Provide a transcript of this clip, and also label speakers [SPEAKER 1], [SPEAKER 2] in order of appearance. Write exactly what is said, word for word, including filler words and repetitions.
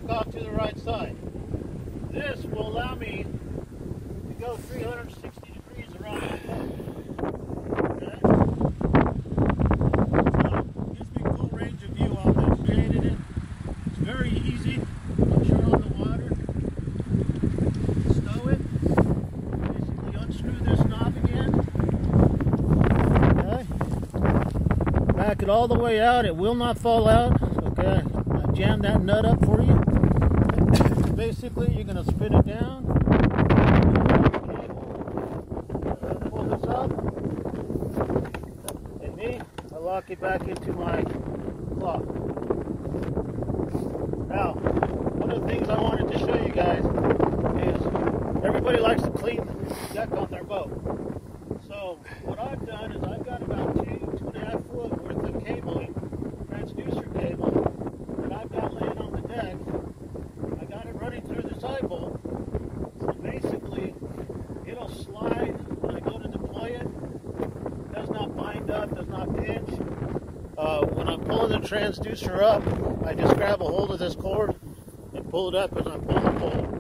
[SPEAKER 1] off to the right side. This will allow me to go three hundred sixty degrees around the boat. Okay? So, gives me full range of view on this. Created it. It's very easy. Once you're on the water, stow it. Basically unscrew this knob again. Okay. Back it all the way out. It will not fall out. Okay. I jammed that nut up for you. Basically, you're going to spin it down. Pull this up. And me, I lock it back into my clock. Now, one of the things I wanted to show you guys is everybody likes to clean the deck on their boat. So what I've done is I've got about two, two and a half foot worth of cabling, transducer cable, that I've got laying on the deck. I got it running through the side bolt. So basically, it'll slide when I go to deploy it. It does not bind up, does not pinch. Uh, when I'm pulling the transducer up, I just grab a hold of this cord and pull it up as I'm pulling the pole.